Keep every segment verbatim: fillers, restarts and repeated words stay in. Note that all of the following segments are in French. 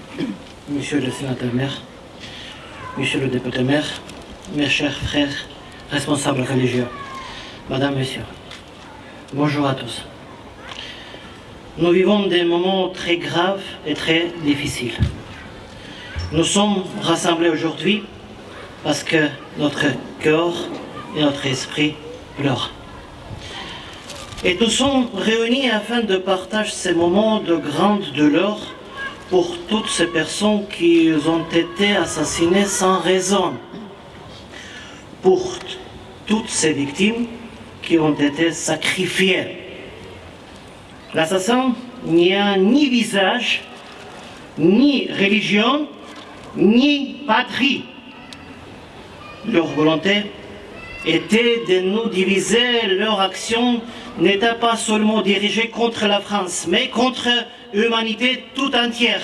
Monsieur le sénateur-maire, Monsieur le député-maire, mes chers frères responsables religieux, Madame, Messieurs, bonjour à tous. Nous vivons des moments très graves et très difficiles. Nous sommes rassemblés aujourd'hui parce que notre cœur et notre esprit pleurent. Et nous sommes réunis afin de partager ces moments de grande douleur pour toutes ces personnes qui ont été assassinées sans raison, pour toutes ces victimes qui ont été sacrifiées. L'assassin n'y a ni visage, ni religion, ni patrie. Leur volonté était de nous diviser, leur action n'était pas seulement dirigée contre la France, mais contre l'humanité tout entière.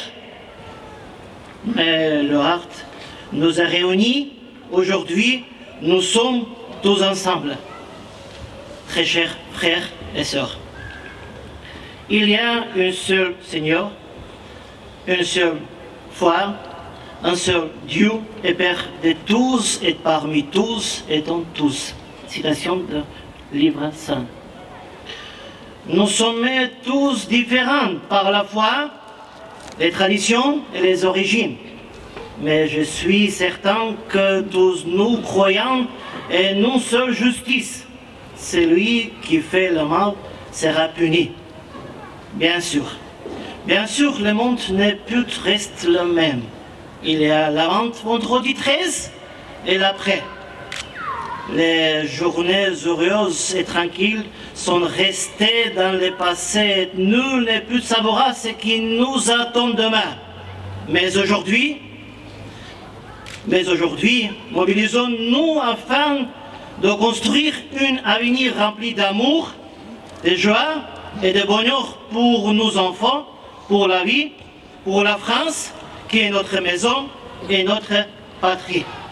Mais le Hart nous a réunis. Aujourd'hui, nous sommes tous ensemble, très chers frères et sœurs. Il y a un seul Seigneur, une seule foi, un seul Dieu et Père de tous et parmi tous et dans tous. Citation du livre saint. Nous sommes tous différents par la foi, les traditions et les origines. Mais je suis certain que tous nous croyons en une seule justice. Celui qui fait le mal sera puni. Bien sûr. Bien sûr, le monde ne peut rester le même. Il y a l'avant vendredi treize et l'après. Les journées heureuses et tranquilles sont restées dans le passé. Nul ne peut savoir ce qui nous attend demain. Mais aujourd'hui, mais aujourd'hui, mobilisons-nous afin de construire un avenir rempli d'amour, de joie et de bonheur pour nos enfants, pour la vie, pour la France, qui est notre maison et notre patrie.